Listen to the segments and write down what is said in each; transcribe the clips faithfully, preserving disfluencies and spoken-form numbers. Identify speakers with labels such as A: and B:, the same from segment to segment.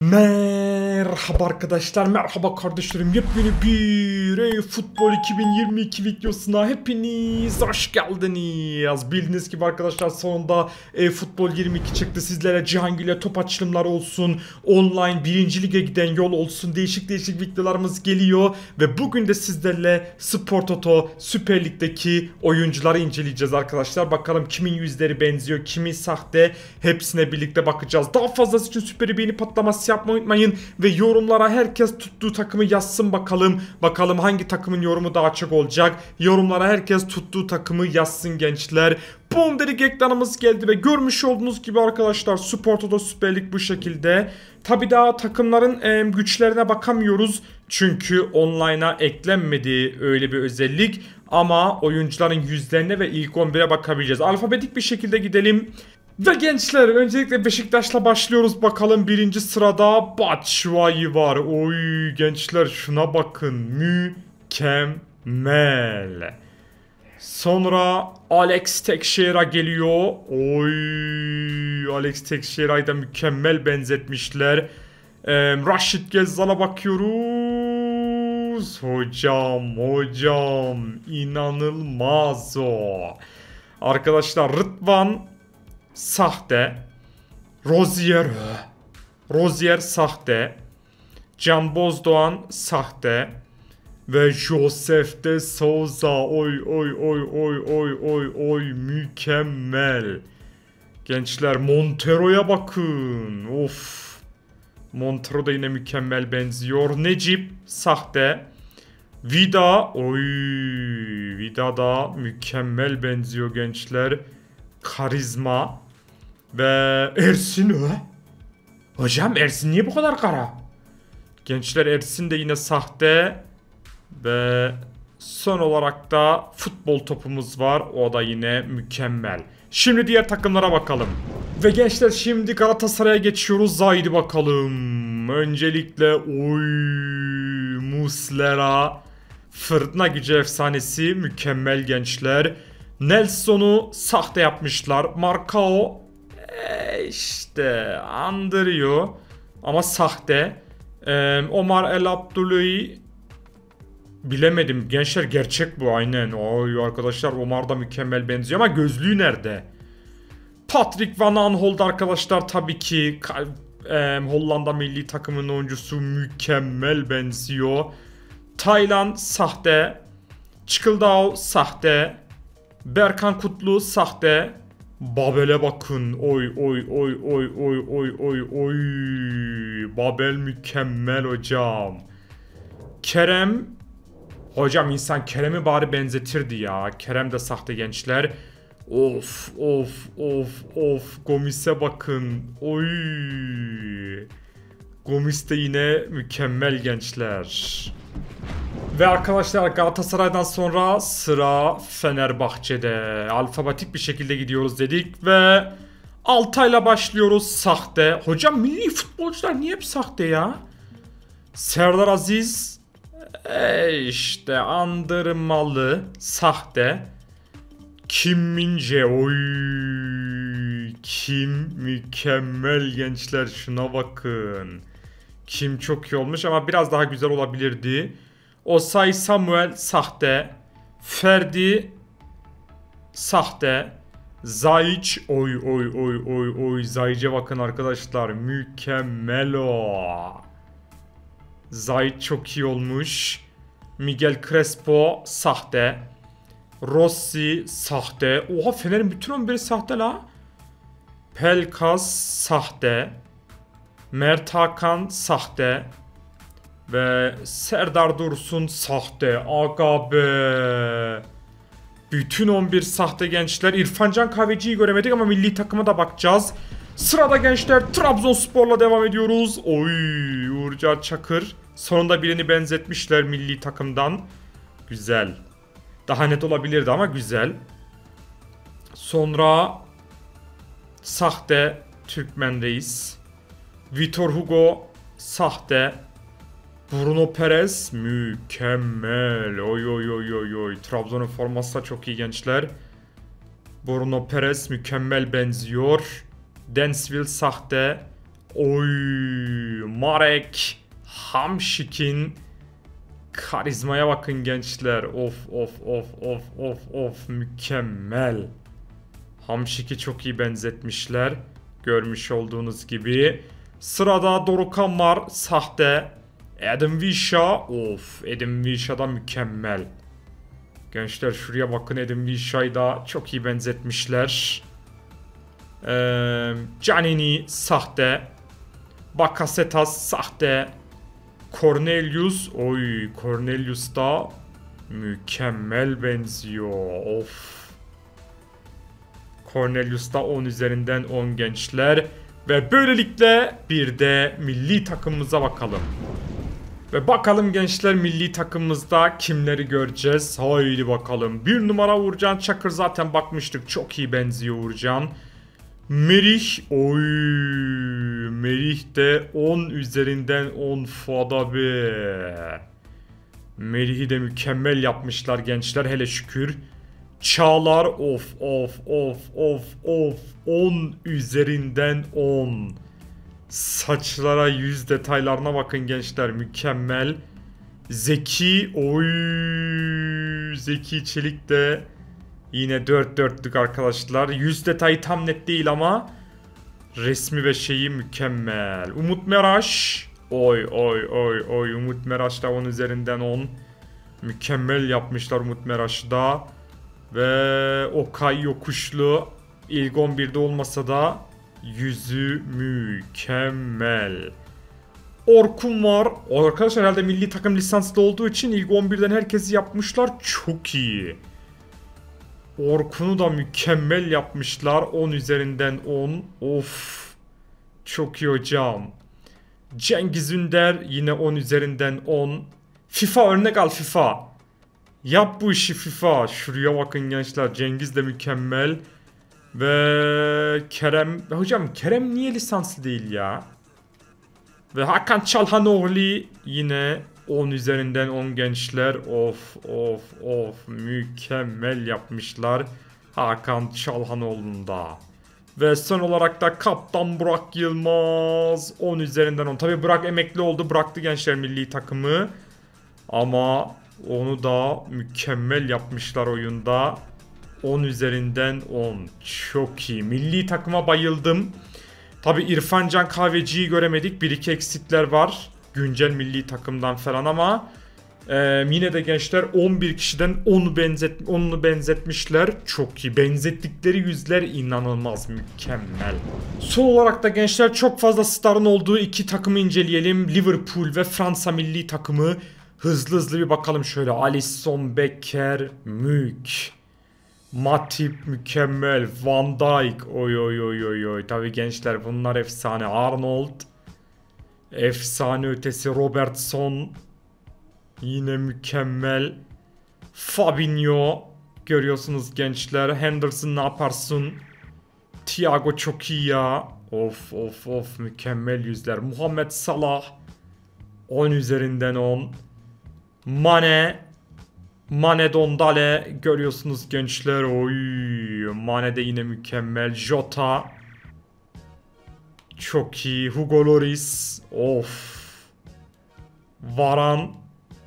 A: Merhaba arkadaşlar, merhaba kardeşlerim. Yepyeni bir eFootball iki bin yirmi iki videosuna hepiniz hoş geldiniz. Bildiğiniz gibi arkadaşlar sonunda eFootball yirmi iki çıktı. Sizlere Cihangir ile top açılımları olsun, online birinci lige giden yol olsun, değişik değişik videolarımız geliyor. Ve bugün de sizlerle Spor Toto Süper Lig'deki oyuncuları inceleyeceğiz arkadaşlar. Bakalım kimin yüzleri benziyor, kimi sahte, hepsine birlikte bakacağız. Daha fazlası için süper beğeni patlaması yapmayı unutmayın ve yorumlara herkes tuttuğu takımı yazsın bakalım. Bakalım hangi takımın yorumu daha çok olacak. Yorumlara herkes tuttuğu takımı yazsın gençler. Boom dedik, ekranımız geldi ve görmüş olduğunuz gibi arkadaşlar Spor Toto Süper Lig bu şekilde. Tabi daha takımların e, güçlerine bakamıyoruz. Çünkü online'a eklenmedi öyle bir özellik. Ama oyuncuların yüzlerine ve ilk on bire bakabileceğiz. Alfabetik bir şekilde gidelim. Ve gençler öncelikle Beşiktaş'la başlıyoruz bakalım. Birinci sırada Batshuayi var. Oy gençler şuna bakın, mükemmel. Sonra Alex Teixeira geliyor. Oy Alex Teixeira'yı da mükemmel benzetmişler. ee, Raşit Gezzal'a bakıyoruz. Hocam hocam inanılmaz o. Arkadaşlar Rıdvan sahte. Rozier Rozier sahte. Can Bozdoğan sahte. Ve Josef de Souza oy oy oy oy oy oy oy mükemmel. Gençler Montero'ya bakın. Of. Montero da yine mükemmel benziyor. Necip sahte. Vida oy Vida da mükemmel benziyor gençler. Karizma. Ve Ersin ö. Hocam Ersin niye bu kadar kara? Gençler Ersin de yine sahte. Ve son olarak da futbol topumuz var. O da yine mükemmel. Şimdi diğer takımlara bakalım. Ve gençler şimdi Galatasaray'a geçiyoruz. Haydi bakalım. Öncelikle oy Muslera. Fırtına gücü efsanesi mükemmel gençler. Nelson'u sahte yapmışlar. Marcao e işte andırıyor ama sahte. e, Omar El Abdullahi bilemedim gençler, gerçek bu aynen. Oy arkadaşlar Omar da mükemmel benziyor ama gözlüğü nerede? Patrick Van Aanholt arkadaşlar tabii ki e, Hollanda milli takımının oyuncusu, mükemmel benziyor. Taylan sahte. Çıkıldao sahte. Berkan Kutlu sahte. Babel'e bakın. Oy oy oy oy oy oy oy oy. Babel mükemmel hocam. Kerem. Hocam insan Kerem'i bari benzetirdi ya. Kerem de sahte gençler. Of of of of. Gomis'e bakın. Oy. Gomis de yine mükemmel gençler. Ve arkadaşlar Galatasaray'dan sonra sıra Fenerbahçe'de. Alfabetik bir şekilde gidiyoruz dedik ve Altay'la başlıyoruz, sahte. Hocam milli futbolcular niye hep sahte ya? Serdar Aziz e işte andırmalı, sahte. Kim Min-jae oy Kim mükemmel gençler, şuna bakın. Kim çok iyi olmuş ama biraz daha güzel olabilirdi. Osay Samuel sahte. Ferdi sahte. Zayç oy oy oy oy oy Zayç'e bakın arkadaşlar, mükemmel o. Zayç çok iyi olmuş. Miguel Crespo sahte. Rossi sahte. Oha Fener'in bütün on biri sahte la. Pelkas sahte. Mert Hakan sahte. Ve Serdar Dursun sahte. Aga be. Bütün on bir sahte gençler. İrfan Can Kahveci'yi göremedik ama milli takıma da bakacağız. Sırada gençler Trabzonspor'la devam ediyoruz. Oy Uğurcan Çakır. Sonunda birini benzetmişler milli takımdan. Güzel. Daha net olabilirdi ama güzel. Sonra sahte Türkmen Reis. Vitor Hugo sahte. Bruno Perez mükemmel. Oy oy oy oy oy. Trabzon'un forması da çok iyi gençler. Bruno Perez mükemmel benziyor. Densville sahte. Oy, Marek Hamšík'in karizmaya bakın gençler. Of of of of of of, mükemmel. Hamšík'i çok iyi benzetmişler. Görmüş olduğunuz gibi. Sırada Dorukhan var, sahte. Adam Wisza. Of, Adam Wisza da mükemmel. Gençler şuraya bakın, Adam Wisza'yı da çok iyi benzetmişler. Ee, Canini sahte. Bakasetas sahte. Cornelius. Oy, Cornelius da mükemmel benziyor. Of. Cornelius da on üzerinden on gençler. Ve böylelikle bir de milli takımımıza bakalım. Ve bakalım gençler, milli takımımızda kimleri göreceğiz? Haydi bakalım. Bir numara Uğurcan Çakır, zaten bakmıştık. Çok iyi benziyor Uğurcan. Merih. Oy. Merih de on üzerinden on fada be. Merih'i de mükemmel yapmışlar gençler, hele şükür. Çağlar. Of of of of of. on üzerinden on. Saçlara, yüz detaylarına bakın gençler, mükemmel. Zeki. Oy. Zeki Çelik de yine dört dörtlük arkadaşlar. Yüz detayı tam net değil ama resmi ve şeyi mükemmel. Umut Meraş. Oy oy oy oy. Umut Meraş da on üzerinden on. Mükemmel yapmışlar Umut Meraş'ı da. Ve Okay Yokuşlu ilk on birde olmasa da yüzü mükemmel. Orkun var. Arkadaşlar herhalde milli takım lisanslı olduğu için ilk on birden herkesi yapmışlar. Çok iyi. Orkun'u da mükemmel yapmışlar. on üzerinden on. Of. Çok iyi hocam. Cengiz Ünder yine on üzerinden on. FIFA örnek al, FIFA. Yap bu işi FIFA. Şuraya bakın gençler. Cengiz de mükemmel. Ve Kerem. Hocam Kerem niye lisanslı değil ya? Ve Hakan Çalhanoğlu yine on üzerinden on gençler. Of of of, mükemmel yapmışlar Hakan Çalhanoğlu'nda. Ve son olarak da kaptan Burak Yılmaz on üzerinden on. Tabi Burak emekli oldu, bıraktı gençler milli takımı. Ama onu da mükemmel yapmışlar oyunda. on üzerinden on. Çok iyi. Milli takıma bayıldım. Tabi İrfan Can Kahveci'yi göremedik. Bir iki eksikler var. Güncel milli takımdan falan ama e, yine de gençler on bir kişiden onu benzet, onunu benzetmişler. Çok iyi. Benzettikleri yüzler inanılmaz mükemmel. Son olarak da gençler çok fazla starın olduğu iki takımı inceleyelim. Liverpool ve Fransa milli takımı. Hızlı hızlı bir bakalım şöyle. Alisson Becker mük. Matip mükemmel. Van Dijk. Oy oy oy oy oy. Tabii gençler bunlar efsane. Arnold. Efsane ötesi Robertson. Yine mükemmel. Fabinho. Görüyorsunuz gençler. Henderson ne yaparsın? Thiago çok iyi ya. Of of of, mükemmel yüzler. Muhammed Salah. on üzerinden on. Mane. Mane Dondale görüyorsunuz gençler. Oy, Mane de yine mükemmel. Jota çok iyi. Hugo Lloris. Of. Varan.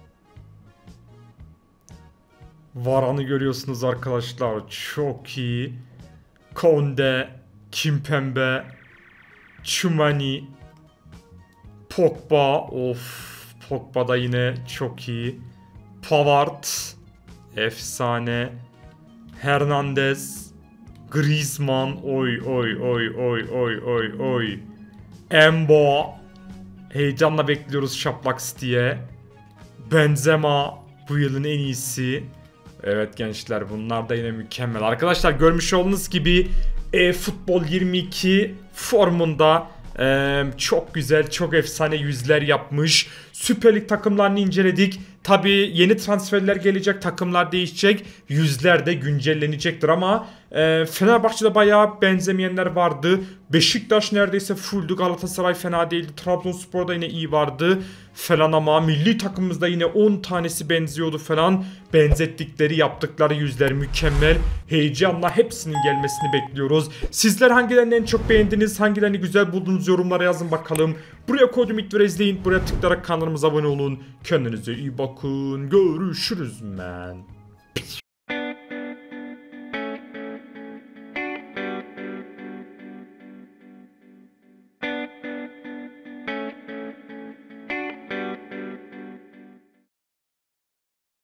A: Varan'ı görüyorsunuz arkadaşlar. Çok iyi. Konde. Kimpembe. Tchouameni. Pogba. Of. Pogba da yine çok iyi. Pavard, efsane. Hernandez, Griezmann, oy oy oy oy oy oy oy. Embo, heyecanla bekliyoruz Şaplak City'ye. Benzema, bu yılın en iyisi. Evet gençler, bunlar da yine mükemmel. Arkadaşlar görmüş olduğunuz gibi eFootball yirmi iki formunda Ee, çok güzel, çok efsane yüzler yapmış. Süper Lig takımlarını inceledik. Tabii yeni transferler gelecek, takımlar değişecek, yüzler de güncellenecektir ama e, Fenerbahçe'de bayağı benzemeyenler vardı. Beşiktaş neredeyse fulldü, Galatasaray fena değildi, Trabzonspor'da yine iyi vardı falan ama milli takımımızda yine on tanesi benziyordu falan. Benzettikleri, yaptıkları yüzler mükemmel. Heyecanla hepsinin gelmesini bekliyoruz. Sizler hangilerini en çok beğendiniz, hangilerini güzel buldunuz yorumlara yazın bakalım. Buraya koydum, ilk izleyin. Buraya tıklayarak kanalımıza abone olun. Kendinize iyi bakın. Görüşürüz men.